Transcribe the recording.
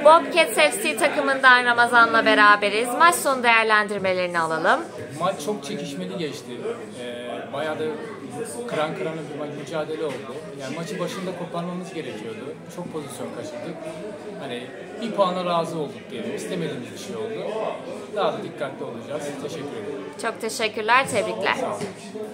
Bobcats FC takımından Ramazan'la beraberiz. Maç sonu değerlendirmelerini alalım. Maç çok çekişmeli geçti. Bayağı da kıran kırana bir mücadele oldu. Yani maçı başında koparmamız gerekiyordu. Çok pozisyon kaçırdık. Hani bir puana razı olduk diyelim. İstemediğimiz bir şey oldu. Daha da dikkatli olacağız. Teşekkür ederim. Çok teşekkürler, tebrikler.